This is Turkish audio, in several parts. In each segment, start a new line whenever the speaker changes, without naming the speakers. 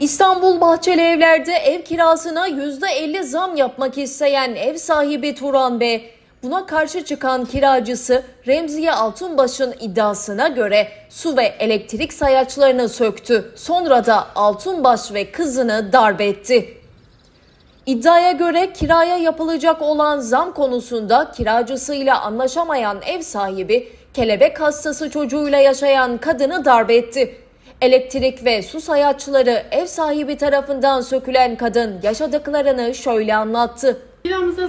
İstanbul Bahçelievler'de ev kirasına %50 zam yapmak isteyen ev sahibi Turan Bey, buna karşı çıkan kiracısı Remziye Altunbaş'ın iddiasına göre su ve elektrik sayaçlarını söktü. Sonra da Altunbaş ve kızını darp etti. İddiaya göre kiraya yapılacak olan zam konusunda kiracısıyla anlaşamayan ev sahibi, kelebek hastası çocuğuyla yaşayan kadını darp etti. Elektrik ve su sayaçları ev sahibi tarafından sökülen kadın yaşadıklarını şöyle anlattı.
Kiramıza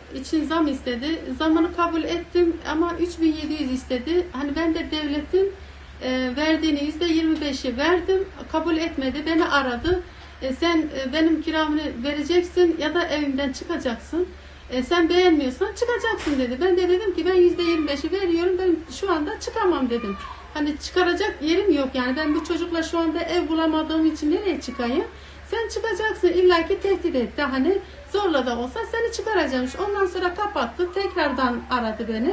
zam istedi. Zamını kabul ettim ama 3.700 istedi. Hani ben de devletin verdiğini %25'i verdim. Kabul etmedi. Beni aradı. Sen benim kiramı vereceksin ya da evimden çıkacaksın. Sen beğenmiyorsan çıkacaksın dedi. Ben de dedim ki ben %25'i veriyorum. Ben şu anda çıkamam dedim. Hani çıkaracak yerim yok yani. Ben bu çocukla şu anda ev bulamadığım için nereye çıkayım? Sen çıkacaksın, illaki tehdit etti. Hani zorla da olsa seni çıkaracakmış. Ondan sonra kapattı. Tekrardan aradı beni.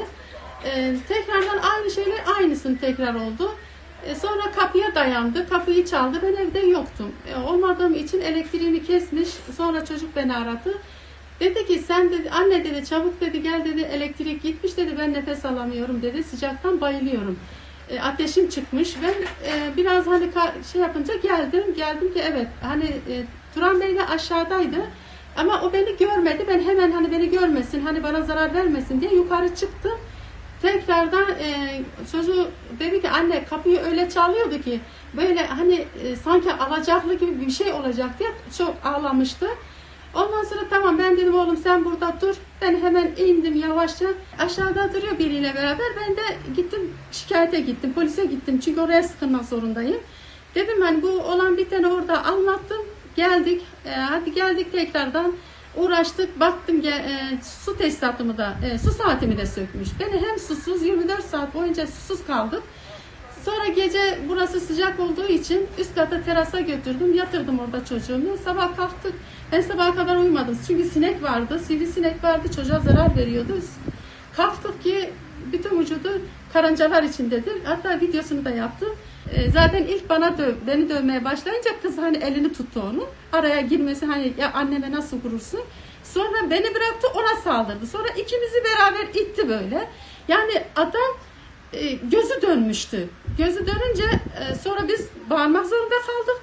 Tekrardan aynı şeyler aynısını tekrar oldu. Sonra kapıya dayandı. Kapıyı çaldı. Ben evde yoktum. Olmadığım için elektriğini kesmiş. Sonra çocuk beni aradı. Dedi ki sen dedi, anne dedi çabuk dedi gel dedi, elektrik gitmiş dedi, ben nefes alamıyorum dedi, sıcaktan bayılıyorum. Ateşim çıkmış. Ben biraz hani şey yapınca geldim ki evet hani Turan Bey de aşağıdaydı ama o beni görmedi. Ben hemen hani beni görmesin, hani bana zarar vermesin diye yukarı çıktım. Tekrardan çocuğu dedi ki anne kapıyı öyle çalıyordu ki böyle hani sanki alacaklı gibi bir şey olacak diye çok ağlamıştı. Ondan sonra tamam ben dedim oğlum sen burada dur. Ben hemen indim yavaşça. Aşağıda duruyor biriyle beraber. Ben de gittim şikayete gittim. Polise gittim. Çünkü oraya sıkılmak zorundayım. Dedim hani bu olan biteni orada anlattım. Geldik. Hadi geldik tekrardan. Uğraştık. Baktım su tesisatımı da su saatimi de sökmüş. Beni hem susuz 24 saat boyunca susuz kaldık. Sonra gece burası sıcak olduğu için üst kata terasa götürdüm. Yatırdım orada çocuğumu. Sabah kalktık. Ben sabaha kadar uyumadım. Çünkü sinek vardı. Sivrisinek vardı. Çocuğa zarar veriyordu. Kalktık ki bütün vücudu karıncalar içindedir. Hatta videosunu da yaptım. Zaten ilk beni dövmeye başlayınca kız hani elini tuttu onu. Araya girmesi hani ya anneme nasıl vurursun. Sonra beni bıraktı ona saldırdı. Sonra ikimizi beraber itti böyle. Yani adam gözü dönmüştü. Gözü dönünce sonra biz bağırmak zorunda kaldık.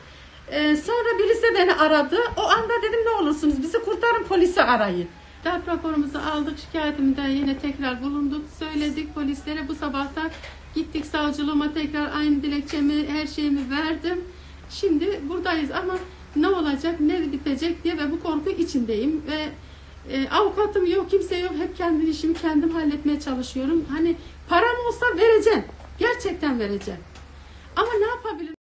Sonra birisi beni aradı. O anda dedim ne olursunuz bizi kurtarın, polisi arayın. Darp raporumuzu aldık. Şikayetimde yine tekrar bulunduk. Söyledik polislere. Bu sabahtan gittik savcılığıma, tekrar aynı dilekçemi, her şeyimi verdim. Şimdi buradayız ama ne olacak, ne bitecek diye ve bu korku içindeyim. Ve avukatım yok, kimse yok. Hep kendi işimi kendim halletmeye çalışıyorum. Hani param olsa vereceğim. Gerçekten vereceğim. Ama ne yapabilirim?